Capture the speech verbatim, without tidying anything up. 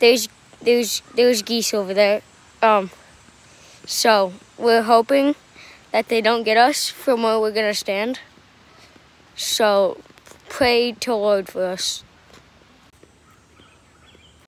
there's there's there's geese over there. Um, so we're hoping that they don't get us from where we're gonna stand. So pray to Lord for us.